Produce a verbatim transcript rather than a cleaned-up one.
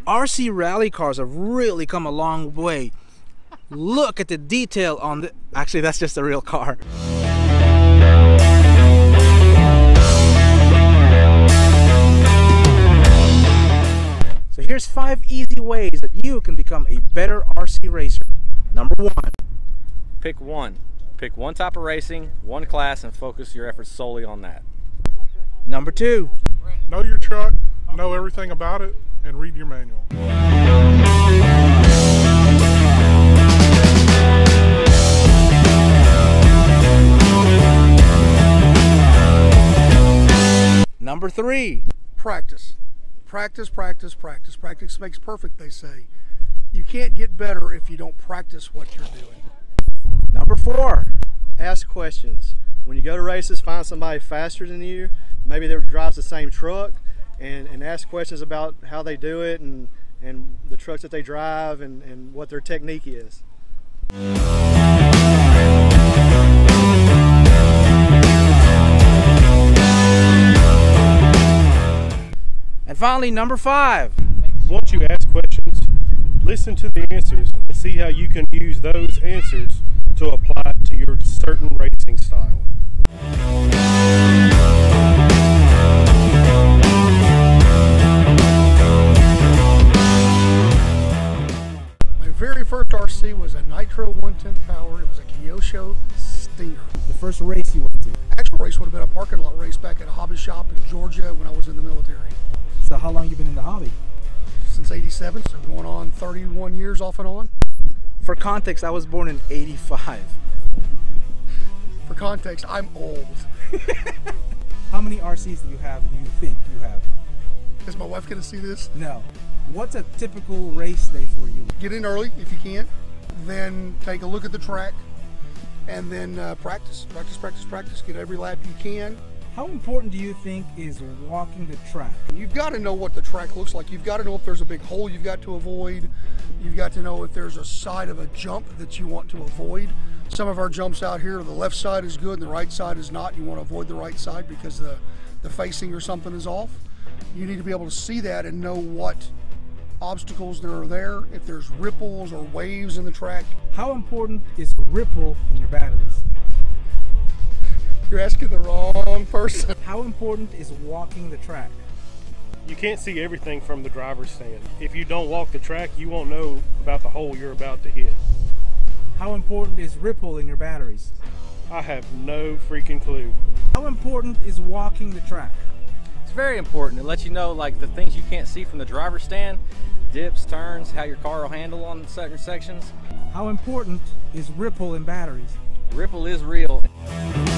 R C rally cars have really come a long way. Look at the detail on the... Actually, that's just a real car. So here's five easy ways that you can become a better R C racer. Number one. Pick one. Pick one type of racing, one class, and focus your efforts solely on that. Number two. Know your truck, know everything about it, and read your manual. Number three. Practice. Practice, practice, practice. Practice makes perfect, they say. You can't get better if you don't practice what you're doing. Number four. Ask questions. When you go to races, find somebody faster than you, maybe they drives the same truck, and, and ask questions about how they do it and, and the trucks that they drive and, and what their technique is. And finally, number five. Once you ask questions, listen to the answers and see how you can use those answers to apply to your certain racing style. My very first R C was a Nitro one tenth power. It was a Kyosho Stinger. The first race you went to. Actual race would have been a parking lot race back at a hobby shop in Georgia when I was in the military. So how long you been in the hobby? Since eighty-seven, so going on thirty-one years off and on. For context, I was born in eighty-five. For context, I'm old. How many R Cs do you have, do you think you have? Is my wife going to see this? No. What's a typical race day for you? Get in early if you can, then take a look at the track, and then uh, practice, practice, practice, practice. Get every lap you can. How important do you think is walking the track? You've got to know what the track looks like. You've got to know if there's a big hole you've got to avoid. You've got to know if there's a side of a jump that you want to avoid. Some of our jumps out here, the left side is good and the right side is not. You want to avoid the right side because the, the facing or something is off. You need to be able to see that and know what obstacles there are there, if there's ripples or waves in the track. How important is ripple in your batteries? You're asking the wrong person. How important is walking the track? You can't see everything from the driver's stand. If you don't walk the track, you won't know about the hole you're about to hit. How important is ripple in your batteries? I have no freaking clue. How important is walking the track? It's very important. It lets you know like the things you can't see from the driver's stand, dips, turns, how your car will handle on certain sections. How important is ripple in batteries? Ripple is real.